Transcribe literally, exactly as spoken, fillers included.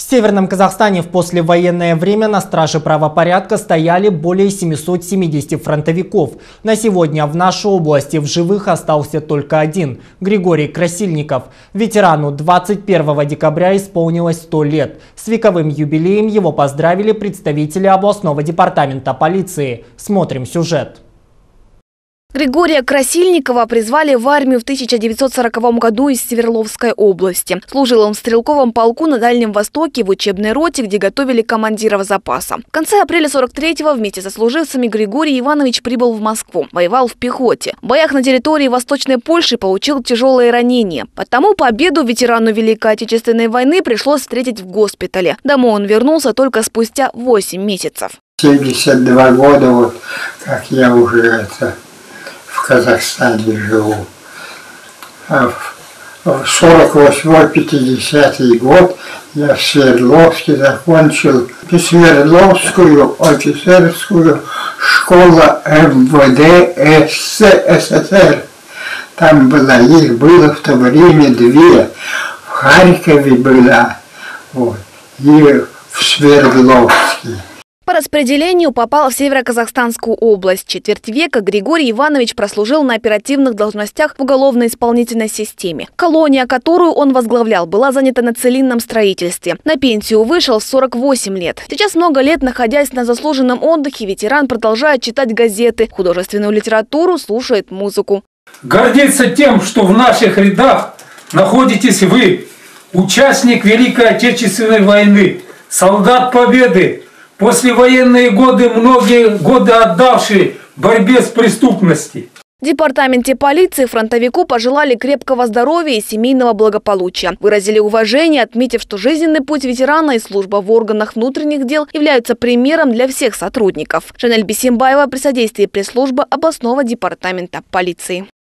В Северном Казахстане в послевоенное время на страже правопорядка стояли более семисот семидесяти фронтовиков. На сегодня в нашей области в живых остался только один – Григорий Красильников. Ветерану двадцать первого декабря исполнилось сто лет. С вековым юбилеем его поздравили представители областного департамента полиции. Смотрим сюжет. Григория Красильникова призвали в армию в тысяча девятьсот сороковом году из Свердловской области. Служил он в стрелковом полку на Дальнем Востоке в учебной роте, где готовили командиров запаса. В конце апреля сорок третьего вместе со служивцами Григорий Иванович прибыл в Москву. Воевал в пехоте. В боях на территории Восточной Польши получил тяжелые ранения. Потому победу ветерану Великой Отечественной войны пришлось встретить в госпитале. Домой он вернулся только спустя восемь месяцев. семьдесят два года, вот как я уже это... в Казахстане живу. А в сорок восьмой — пятидесятый год я в Свердловске закончил Свердловскую офицерскую школу эм вэ дэ СССР. Там была, их было в то время две. В Харькове была, вот, и в Свердловске. По распределению попал в Северо-Казахстанскую область. Четверть века Григорий Иванович прослужил на оперативных должностях в уголовно-исполнительной системе. Колония, которую он возглавлял, была занята на целинном строительстве. На пенсию вышел в сорок восемь лет. Сейчас, много лет находясь на заслуженном отдыхе, ветеран продолжает читать газеты, художественную литературу, слушает музыку. Гордиться тем, что в наших рядах находитесь вы, участник Великой Отечественной войны, солдат Победы, послевоенные годы, многие годы отдавшие борьбе с преступностью. В департаменте полиции фронтовику пожелали крепкого здоровья и семейного благополучия. Выразили уважение, отметив, что жизненный путь ветерана и служба в органах внутренних дел являются примером для всех сотрудников. Жанель Бисимбаева при содействии пресс-службы областного департамента полиции.